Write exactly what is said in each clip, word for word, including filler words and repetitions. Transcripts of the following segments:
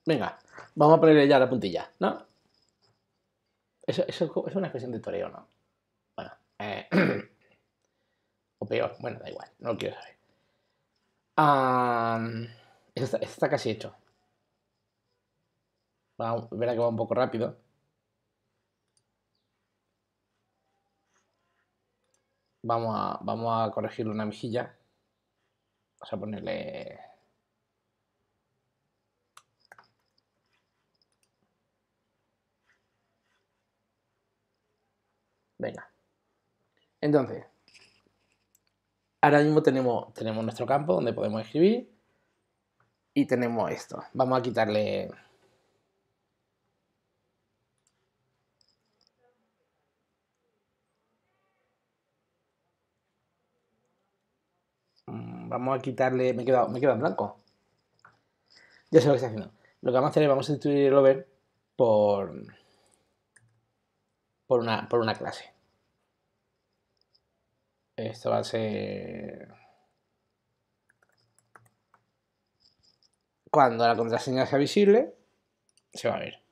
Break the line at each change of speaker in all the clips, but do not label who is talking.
Venga, vamos a ponerle ya la puntilla, ¿no? Eso, eso es una expresión de toreo, ¿no? Bueno, eh, o peor, bueno, da igual, no lo quiero saber. Ah, esto, está, esto está casi hecho. Va, verá que va un poco rápido. Vamos a, vamos a corregirle una mejilla. Vamos a ponerle... Venga. Entonces, ahora mismo tenemos, tenemos nuestro campo donde podemos escribir. Y tenemos esto. Vamos a quitarle... Vamos a quitarle... Me he quedado, me he quedado en blanco. Ya sé lo que estoy haciendo. Lo que vamos a hacer es vamos a sustituir el over por... Por una, por una clase. Esto va a ser... Cuando la contraseña sea visible, se va a ver.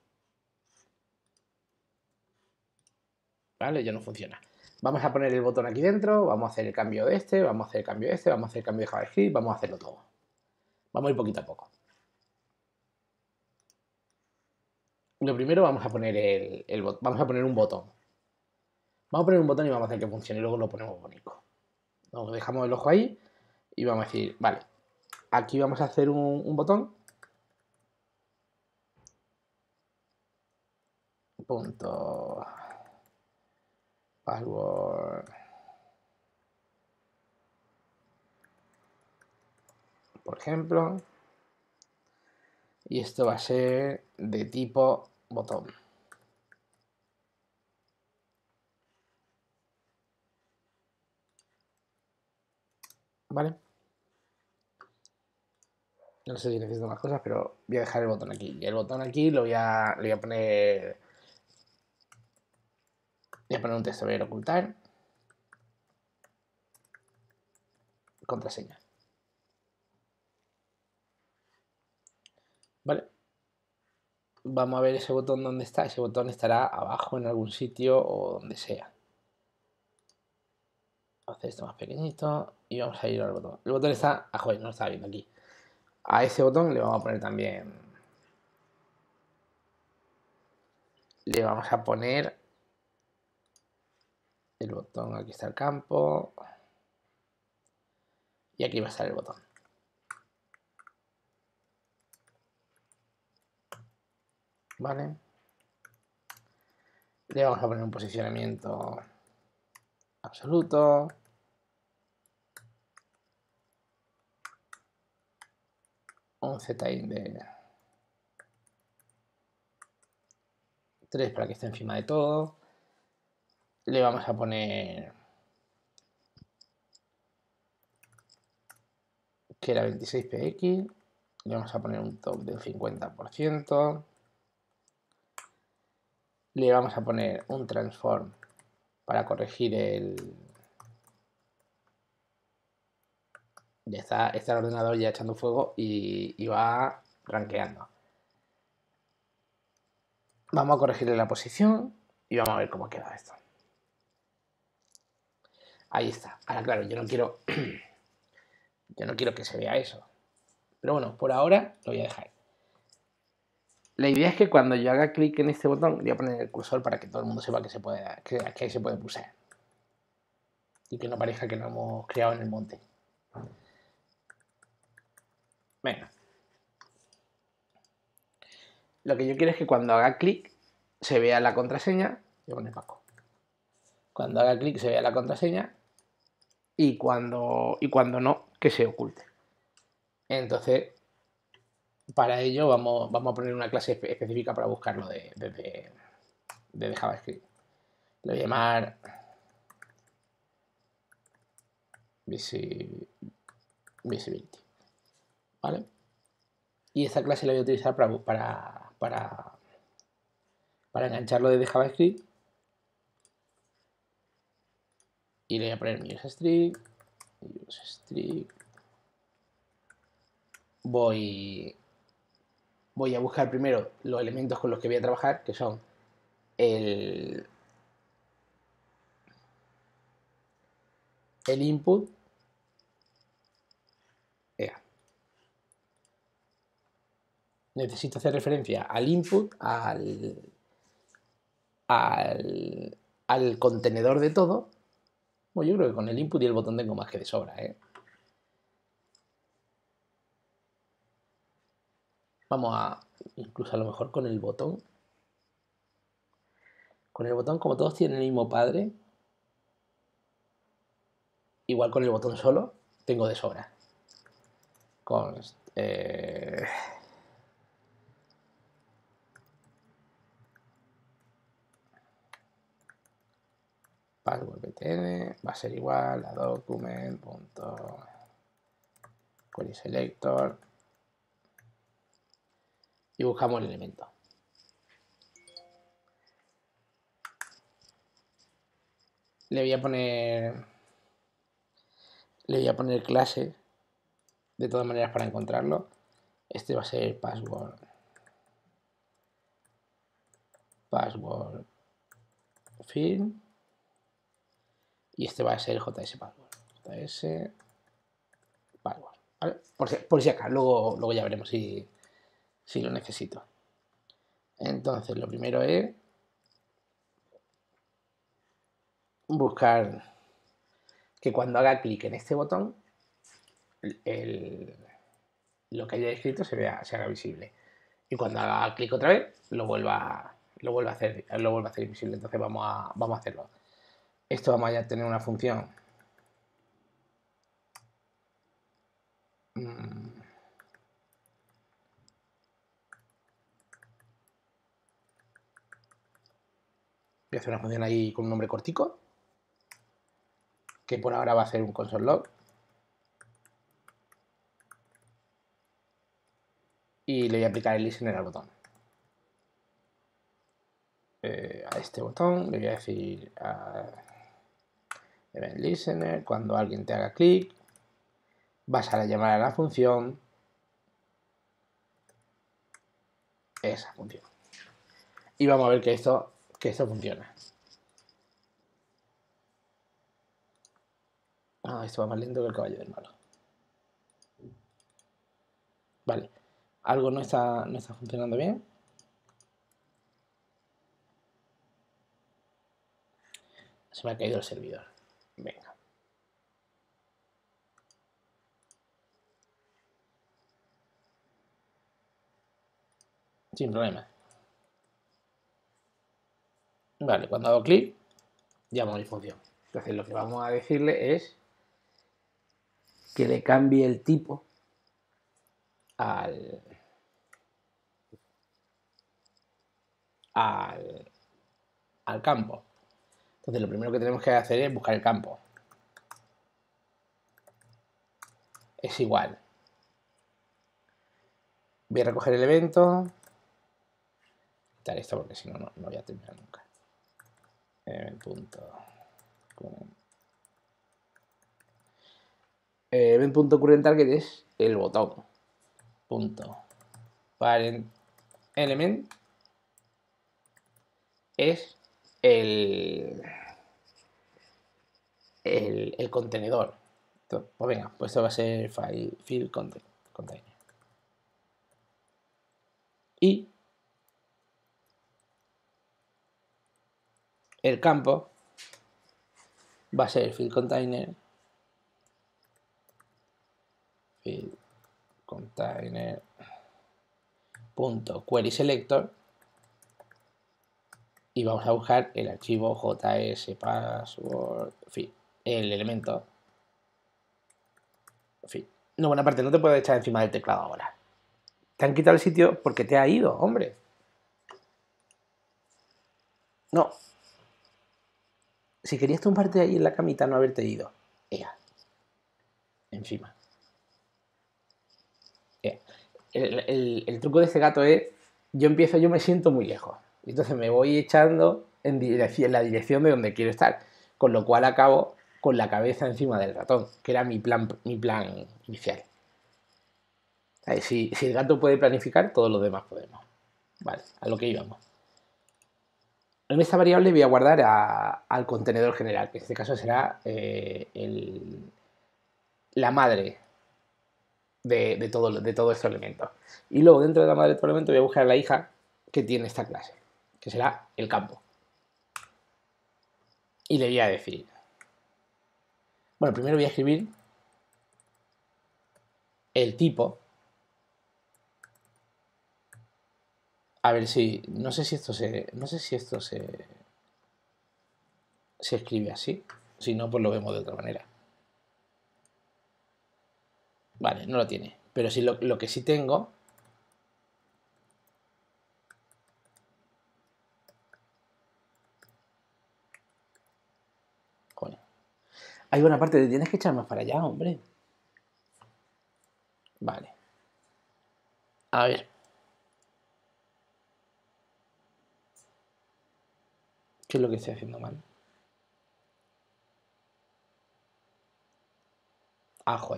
¿Vale? Ya no funciona. Vamos a poner el botón aquí dentro, vamos a hacer el cambio de este, vamos a hacer el cambio de este, vamos a hacer el cambio de JavaScript, vamos a hacerlo todo. Vamos a ir poquito a poco. Lo primero vamos a poner el, el vamos a poner un botón. Vamos a poner un botón y vamos a hacer que funcione y luego lo ponemos bonito. Nos dejamos el ojo ahí y vamos a decir, vale, aquí vamos a hacer un, un botón. Punto. Password. Por ejemplo. Y esto va a ser de tipo botón. ¿Vale? No sé si necesito más cosas, pero voy a dejar el botón aquí. Y el botón aquí lo voy a, le voy a poner... Voy a poner un texto, voy a ocultar. Contraseña. ¿Vale? Vamos a ver ese botón dónde está. Ese botón estará abajo en algún sitio o donde sea. Vamos a hacer esto más pequeñito y vamos a ir al botón. El botón está... Ah, joder, no lo estaba viendo aquí. A ese botón le vamos a poner también... Le vamos a poner... El botón, aquí está el campo. Y aquí va a estar el botón. ¿Vale? Le vamos a poner un posicionamiento absoluto. Un Z-in de tres para que esté encima de todo. Le vamos a poner que era veintiséis P X. Le vamos a poner un top del cincuenta por ciento. Le vamos a poner un transform para corregir el... Ya está, está el ordenador ya echando fuego y, y va rankeando. Vamos a corregirle la posición y vamos a ver cómo queda esto. Ahí está. Ahora, claro, yo no quiero... yo no quiero que se vea eso. Pero bueno, por ahora lo voy a dejar. La idea es que cuando yo haga clic en este botón, voy a poner el cursor para que todo el mundo sepa que, se puede, que, que ahí se puede pulsar. Y que no parezca que lo hemos creado en el monte. Venga. Lo que yo quiero es que cuando haga clic se vea la contraseña. Voy a poner Paco. Cuando haga clic se vea la contraseña. Y cuando, y cuando no, que se oculte. Entonces, para ello vamos, vamos a poner una clase específica para buscarlo de, de, de, de JavaScript. Le voy a llamar visibility. ¿Vale? Y esta clase la voy a utilizar para, para, para, para engancharlo desde JavaScript. Y le voy a poner mi useString. useString. Voy, voy a buscar primero los elementos con los que voy a trabajar, que son el, el input. Ea. Necesito hacer referencia al input, al, al, al contenedor de todo. Bueno, yo creo que con el input y el botón tengo más que de sobra, ¿eh? Vamos a, incluso a lo mejor con el botón. Con el botón, como todos tienen el mismo padre, igual con el botón solo, tengo de sobra. Con... Eh, password btn va a ser igual a document.querySelector y buscamos el elemento. Le voy a poner le voy a poner clase de todas maneras para encontrarlo. Este va a ser password password field y este va a ser js password js password, ¿vale? Por si, por si acá, luego, luego ya veremos si, si lo necesito. Entonces lo primero es buscar que cuando haga clic en este botón el, lo que haya escrito se vea, se haga visible, y cuando haga clic otra vez lo vuelva, lo vuelva a hacer, lo vuelva a hacer invisible. Entonces vamos a, vamos a hacerlo. Esto vamos a tener una función mm, voy a hacer una función ahí con un nombre cortico que por ahora va a hacer un console log y le voy a aplicar el listener al botón. Eh, a este botón le voy a decir a event listener, cuando alguien te haga clic vas a llamar a la función esa función y vamos a ver que esto, que esto funciona. Ah, esto va más lento que el caballo del malo. Vale, algo no está, no está funcionando bien. Se me ha caído el servidor. Venga. Sin problema. Vale, cuando hago clic, llamo a mi función. Entonces lo que vamos a decirle es que le cambie el tipo al, al, al campo. Entonces lo primero que tenemos que hacer es buscar el campo. Es igual. Voy a recoger el evento. Quitar esto porque si no, no voy a terminar nunca. Event punto, event punto current target es el botón. Punto parent element es el, el, el contenedor. Entonces, pues venga, pues esto va a ser file field content, container. Y el campo va a ser field container field container punto query selector y vamos a buscar el archivo js password field, el elemento field. No, buena parte, no te puedo echar encima del teclado ahora. Te han quitado el sitio porque te ha ido, hombre. No. Si querías tumbarte ahí en la camita, no haberte ido. Ea. Encima. Ea. El, el, el truco de este gato es, yo empiezo, yo me siento muy lejos. Entonces me voy echando en, dirección, en la dirección de donde quiero estar. Con lo cual acabo con la cabeza encima del ratón, que era mi plan, mi plan inicial. Ahí, si, si el gato puede planificar, todos los demás podemos. Vale, a lo que íbamos. En esta variable voy a guardar a, al contenedor general, que en este caso será eh, el, la madre de, de, todo, de todos estos elementos. Y luego dentro de la madre de estos elementos voy a buscar a la hija que tiene esta clase, que será el campo. Y le voy a decir... Bueno, primero voy a escribir el tipo. A ver si... No sé si esto se... No sé si esto se... Se escribe así. Si no, pues lo vemos de otra manera. Vale, no lo tiene. Pero sí, lo, lo que sí tengo... Coño. Hay buena parte de... Tienes que echar más para allá, hombre. Vale. A ver. ¿Qué es lo que estoy haciendo mal? Ah, joder.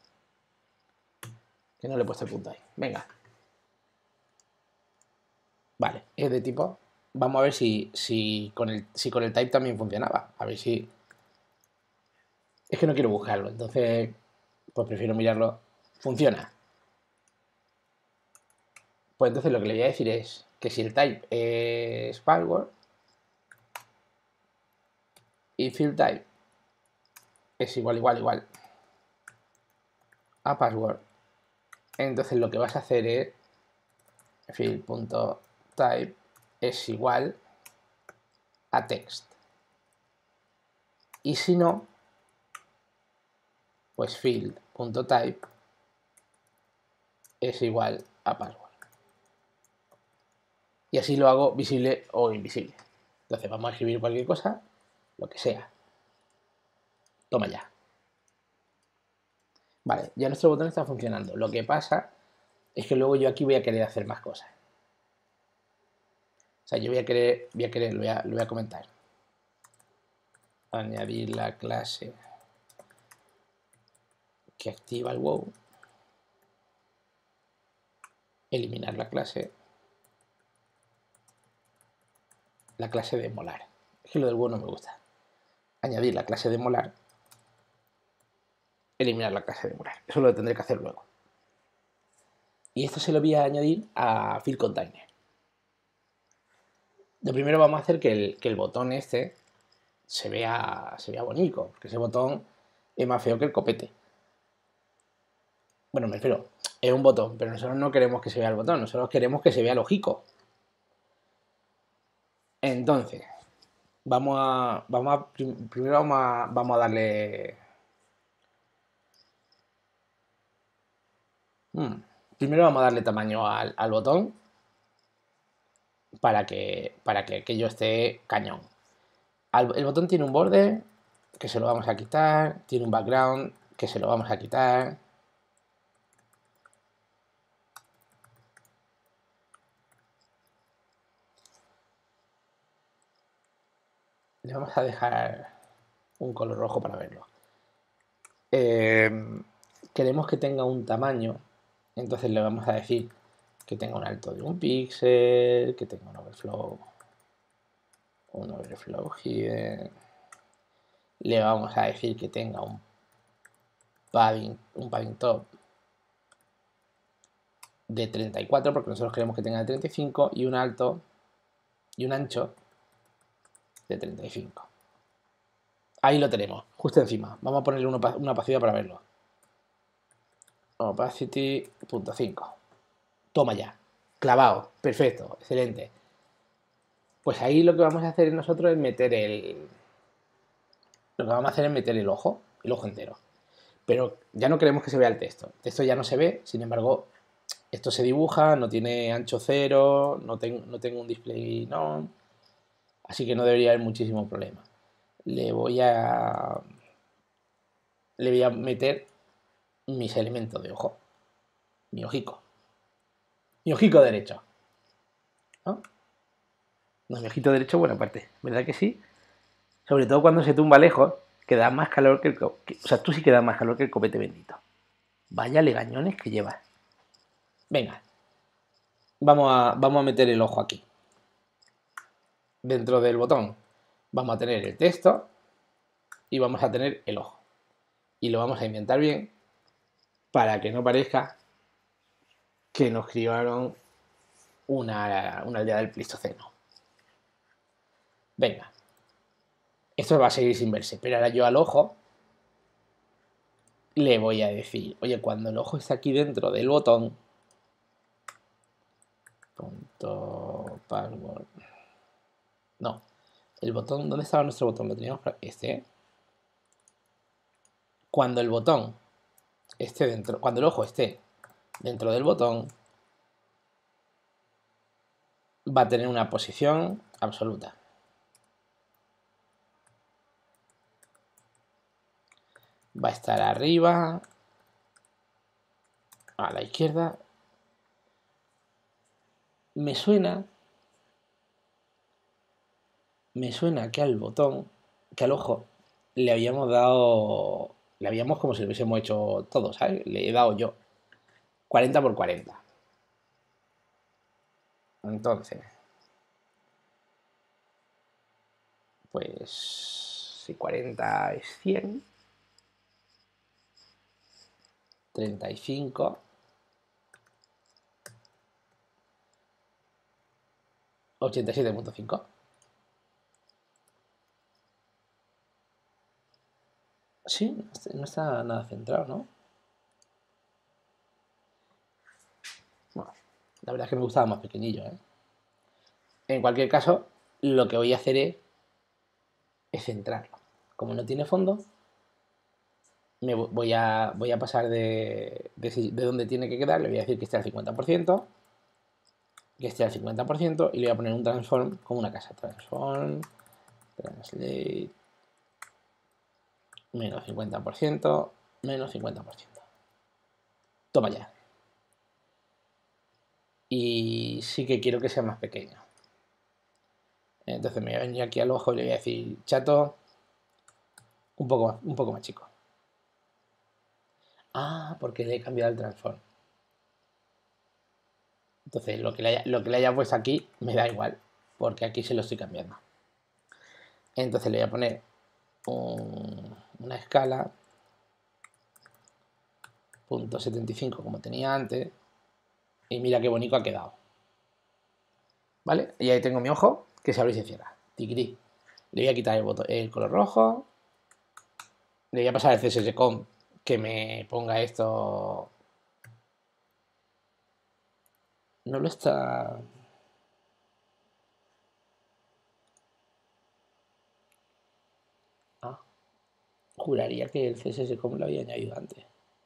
Que no le he puesto el punto ahí. Venga. Vale, es de tipo... Vamos a ver si, si, con el, si con el type también funcionaba. A ver si... Es que no quiero buscarlo, entonces... Pues prefiero mirarlo. Funciona. Pues entonces lo que le voy a decir es que si el type es password y field type es igual, igual, igual a password, entonces lo que vas a hacer es field.type es igual a text. Y si no, pues field.type es igual a password. Y así lo hago visible o invisible. Entonces vamos a escribir cualquier cosa, lo que sea. Toma ya. Vale, ya nuestro botón está funcionando. Lo que pasa es que luego yo aquí voy a querer hacer más cosas. O sea, yo voy a querer, voy a querer, lo voy a, lo voy a comentar. Añadir la clase que activa el wow. Eliminar la clase. La clase de molar. Es que lo del wow no me gusta. Añadir la clase de molar. Eliminar la clase de molar. Eso lo tendré que hacer luego. Y esto se lo voy a añadir a field container. De primero vamos a hacer que el, que el botón este se vea, se vea bonito, porque ese botón es más feo que el copete. Bueno, me refiero, es un botón, pero nosotros no queremos que se vea el botón, nosotros queremos que se vea lógico. Entonces, vamos a, vamos a primero vamos a, vamos a darle... Hmm, primero vamos a darle tamaño al, al botón para que, para que aquello esté cañón. Al, el botón tiene un borde que se lo vamos a quitar, tiene un background que se lo vamos a quitar. Le vamos a dejar un color rojo para verlo. Eh, queremos que tenga un tamaño, entonces le vamos a decir que tenga un alto de un píxel, que tenga un overflow, un overflow here. Le vamos a decir que tenga un padding, un padding top de treinta y cuatro, porque nosotros queremos que tenga de treinta y cinco, y un alto y un ancho de treinta y cinco. Ahí lo tenemos, justo encima. Vamos a ponerle una opacidad para verlo. Opacity punto cinco. Toma ya. Clavado. Perfecto. Excelente. Pues ahí lo que vamos a hacer nosotros es meter el... Lo que vamos a hacer es meter el ojo. El ojo entero. Pero ya no queremos que se vea el texto. El texto ya no se ve. Sin embargo, esto se dibuja. No tiene ancho cero. No, ten, no tengo un display none. Así que no debería haber muchísimo problema. Le voy a... Le voy a meter mis elementos de ojo. Mi ojico. Mi ojico derecho. ¿No? No, mi ojito derecho, buena parte. ¿Verdad que sí? Sobre todo cuando se tumba lejos, que da más calor que el... Que, o sea, tú sí que das más calor que el copete bendito. Vaya legañones que llevas. Venga, vamos a, vamos a meter el ojo aquí. Dentro del botón vamos a tener el texto y vamos a tener el ojo. Y lo vamos a inventar bien para que no parezca que nos criaron una, una aldea del Pleistoceno. Venga. Esto va a seguir sin verse, pero ahora yo al ojo le voy a decir, oye, cuando el ojo está aquí dentro del botón, punto password, no, el botón, ¿dónde estaba nuestro botón? Lo teníamos para este, cuando el botón esté dentro, cuando el ojo esté dentro del botón, va a tener una posición absoluta. Va a estar arriba, a la izquierda. Me suena, me suena que al botón, que al ojo, le habíamos dado, le habíamos como si lo hubiésemos hecho todo, ¿sabes? Le he dado yo cuarenta por cuarenta. Entonces, pues si cuarenta es cien, treinta y cinco, ochenta y siete punto cinco. Sí, no está nada centrado, ¿no? Bueno, la verdad es que me gustaba más pequeñillo, ¿eh? En cualquier caso, lo que voy a hacer es, es centrarlo. Como no tiene fondo, me voy, a, voy a pasar de, de, de donde tiene que quedar, le voy a decir que esté al cincuenta por ciento, que esté al cincuenta por ciento y le voy a poner un transform como una casa. Transform, translate, menos cincuenta por ciento, menos cincuenta por ciento. Toma ya. Y sí que quiero que sea más pequeño. Entonces me voy a venir aquí al ojo y le voy a decir, chato, un poco más, un poco más chico. Ah, porque le he cambiado el transform. Entonces lo que, le haya, lo que le haya puesto aquí me da igual, porque aquí se lo estoy cambiando. Entonces le voy a poner un, una escala punto setenta y cinco como tenía antes. Y mira qué bonito ha quedado. ¿Vale? Y ahí tengo mi ojo que se abre y se cierra. Tiquití. Le voy a quitar el, botón, el color rojo. Le voy a pasar el C S S Com que me ponga esto. No lo está. Ah, juraría que el C S S Com lo había añadido antes.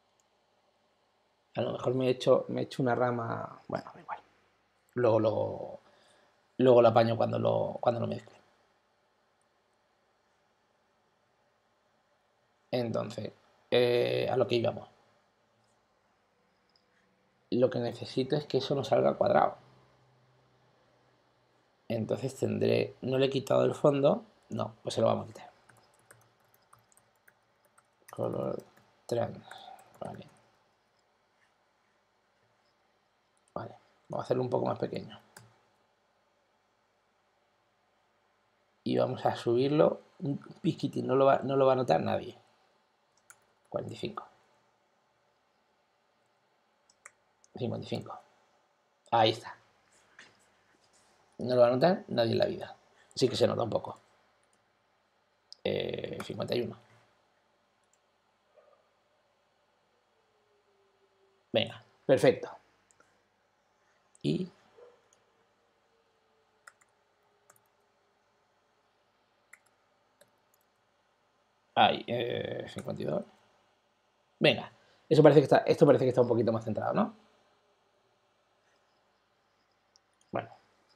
A lo mejor me he hecho, me he hecho una rama. Bueno, da igual. Luego lo, luego lo apaño cuando lo, cuando lo mezcle. Entonces, eh, a lo que íbamos. Lo que necesito es que eso no salga cuadrado. Entonces tendré, no le he quitado el fondo, no, pues se lo vamos a quitar. Color trans, vale. Vale, vamos a hacerlo un poco más pequeño. Y vamos a subirlo un piquitín, no lo va, no lo va a notar nadie. cuarenta y cinco. cincuenta y cinco. Ahí está. No lo va a notar nadie en la vida. Sí que se nota un poco. Eh, cincuenta y uno. Venga, perfecto. Y ahí, eh, cincuenta y dos. Venga, eso parece que está, esto parece que está un poquito más centrado, ¿no? Bueno.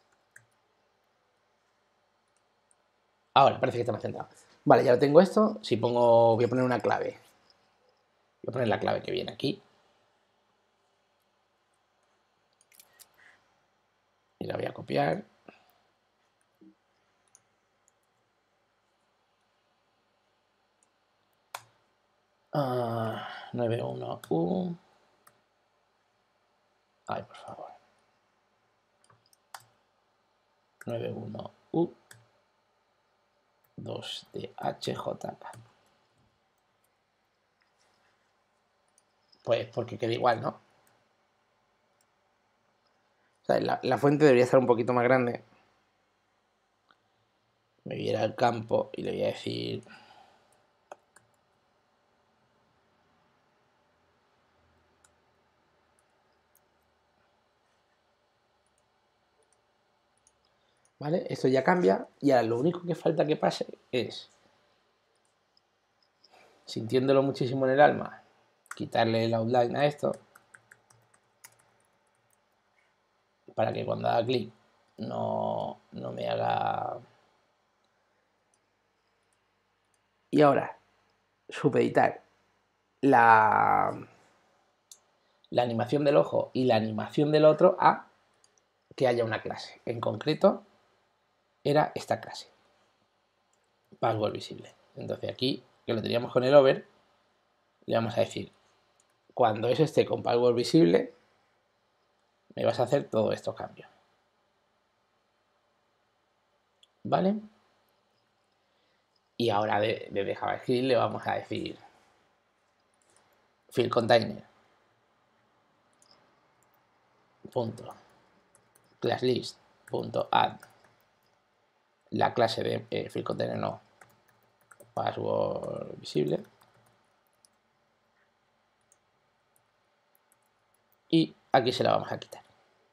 Ahora parece que está más centrado. Vale, ya lo tengo esto. Si pongo, voy a poner una clave. Voy a poner la clave que viene aquí. Y la voy a copiar. Uh, nueve uno U. Ay, por favor. nueve uno U dos D H J K. Pues porque queda igual, ¿no? O sea, la, la fuente debería estar un poquito más grande. Me voy a ir al campo y le voy a decir... ¿Vale? Esto ya cambia y ahora lo único que falta que pase es, sintiéndolo muchísimo en el alma, quitarle el outline a esto para que cuando haga clic no, no me haga... Y ahora, supeditar la, la animación del ojo y la animación del otro a que haya una clase. En concreto, era esta clase. Password visible. Entonces aquí, que lo teníamos con el over, le vamos a decir, cuando eso esté con password visible, me vas a hacer todos estos cambios. ¿Vale? Y ahora de, de JavaScript le vamos a decir field container punto class list punto add la clase de eh, field container no password visible y aquí se la vamos a quitar.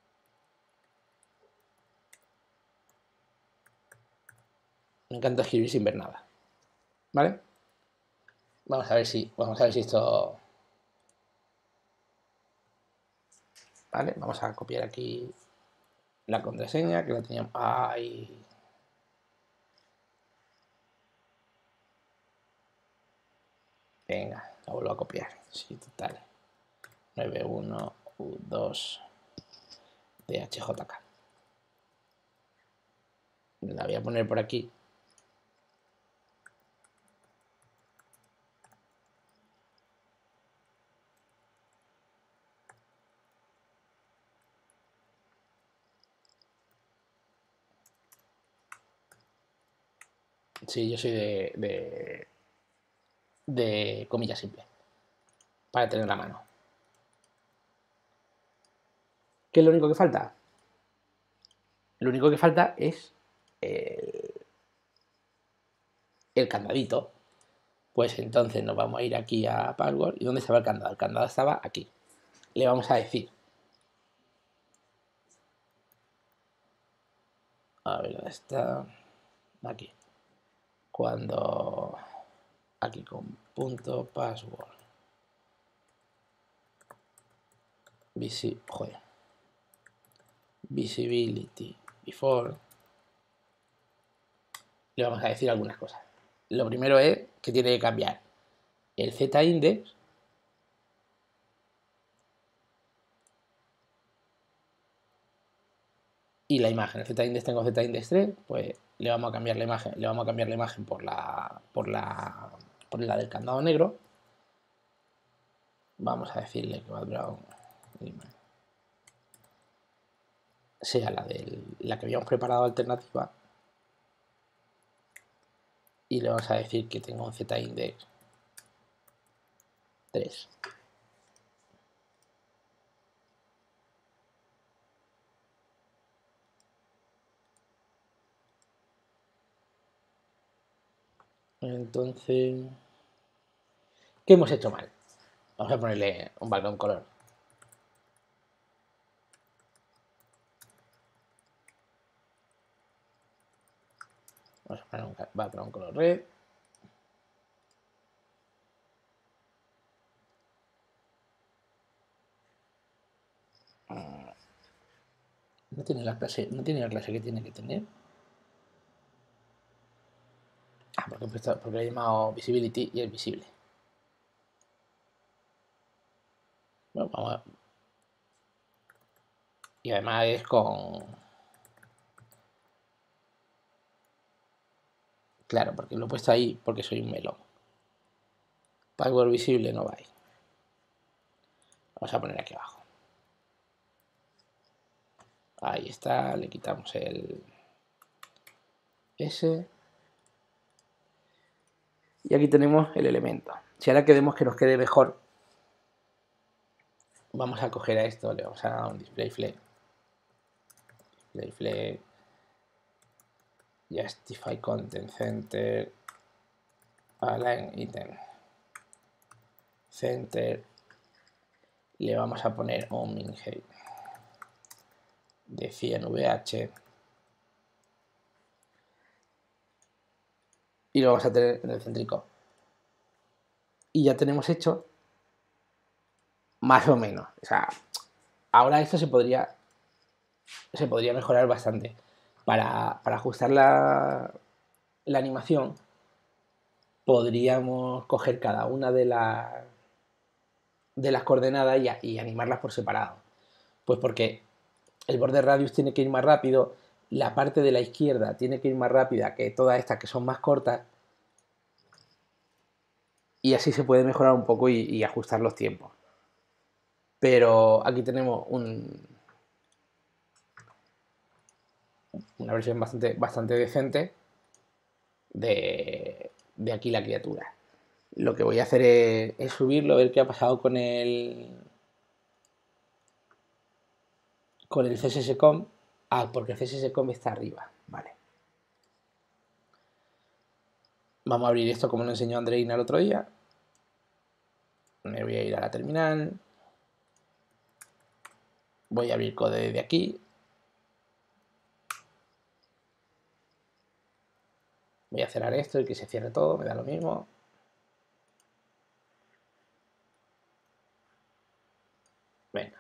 Me encanta escribir sin ver nada. ¿Vale? Vamos a ver si, vamos a ver si esto... ¿Vale? Vamos a copiar aquí la contraseña que la teníamos... ¡Ay! Venga, la vuelvo a copiar. Sí, total. nueve uno U dos D H J K. La voy a poner por aquí. Sí, yo soy de, de, de comilla simple, para tener la mano. ¿Qué es lo único que falta? Lo único que falta es el, el candadito. Pues entonces nos vamos a ir aquí a password. ¿Y dónde estaba el candado? El candado estaba aquí. Le vamos a decir... A ver, ¿dónde está? Aquí. Cuando... Aquí con punto password. Visi... Joder. Visibility before. Le vamos a decir algunas cosas. Lo primero es que tiene que cambiar el z-index y la imagen. El z-index tengo z-index tres, pues le vamos a cambiar la imagen, le vamos a cambiar la imagen por la por la por la del candado negro. Vamos a decirle que background sea la de la que habíamos preparado alternativa y le vamos a decir que tenga un z-index tres. Entonces, ¿qué hemos hecho mal? Vamos a ponerle un background color. Vamos a poner un background color red. No tiene la clase, no tiene la clase que tiene que tener. Ah, porque, porque lo he llamado visibility y es visible. Bueno, vamos a... Y además es con... Claro, porque lo he puesto ahí porque soy un melón. Password visible no va ahí. Vamos a poner aquí abajo. Ahí está, le quitamos el S. Y aquí tenemos el elemento. Si ahora queremos que nos quede mejor, vamos a coger a esto, le vamos a dar un display flag. Display flag. Justify content center. Align item. Center. Le vamos a poner un min height de cien V H. Y lo vamos a tener en el céntrico. Y ya tenemos hecho más o menos. O sea, ahora esto se podría se podría mejorar bastante. Para, para ajustar la, la animación, podríamos coger cada una de las de las coordenadas y, y animarlas por separado. Pues porque el borde radius tiene que ir más rápido, la parte de la izquierda tiene que ir más rápida que todas estas que son más cortas, y así se puede mejorar un poco y, y ajustar los tiempos. Pero aquí tenemos un, una versión bastante, bastante decente de, de aquí la criatura. Lo que voy a hacer es, es subirlo, a ver qué ha pasado con el con el C S S Com. Ah, porque el C S S Com está arriba. Vale. Vamos a abrir esto como nos enseñó Andreina el otro día. Me voy a ir a la terminal. Voy a abrir code desde aquí. Voy a cerrar esto y que se cierre todo, me da lo mismo. Venga.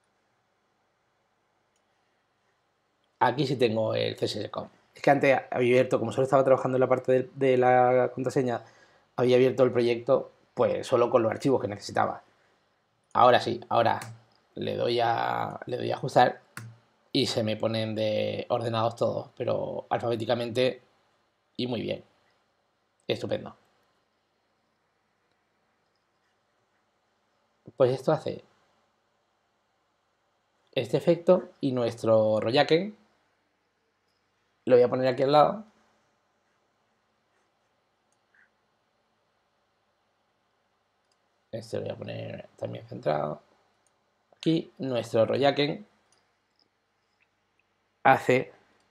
Aquí sí tengo el C S S Com. Es que antes había abierto, como solo estaba trabajando en la parte de, de la contraseña, había abierto el proyecto pues solo con los archivos que necesitaba. Ahora sí, ahora le doy a, le doy a ajustar y se me ponen de ordenados todos, pero alfabéticamente y muy bien. Estupendo. Pues esto hace este efecto y nuestro Royaken lo voy a poner aquí al lado. Este lo voy a poner también centrado. Aquí nuestro Royaken hace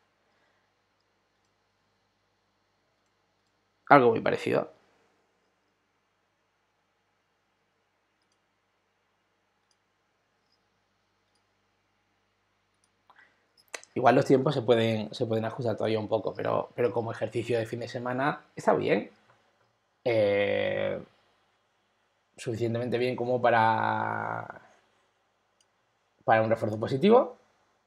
algo muy parecido. Igual los tiempos se pueden, se pueden ajustar todavía un poco, pero, pero como ejercicio de fin de semana está bien. Eh, suficientemente bien como para, para un refuerzo positivo,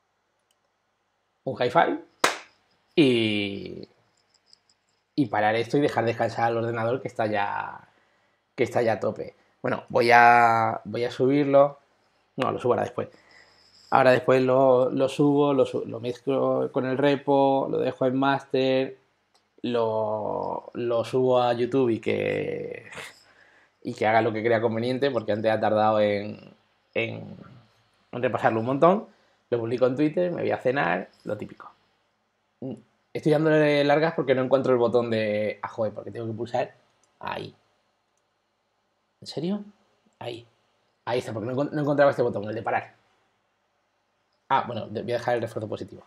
un hi-fi y, y parar esto y dejar descansar al ordenador que está ya, que está ya a tope. Bueno, voy a, voy a subirlo. No, lo subo ahora después. Ahora después lo, lo subo, lo, lo mezclo con el repo, lo dejo en master, lo, lo subo a YouTube y que, y que haga lo que crea conveniente, porque antes ha tardado en, en, en repasarlo un montón. Lo publico en Twitter, me voy a cenar, lo típico. Estoy dándole largas porque no encuentro el botón de... Ah, joder, porque tengo que pulsar ahí. ¿En serio? Ahí. Ahí está, porque no, no encontraba este botón, el de parar. Ah, bueno, voy a dejar el refuerzo positivo.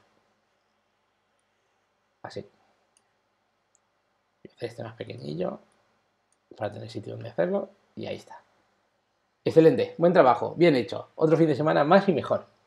Así. Voy a hacer este más pequeñillo para tener sitio donde hacerlo y ahí está. Excelente, buen trabajo, bien hecho. Otro fin de semana más y mejor.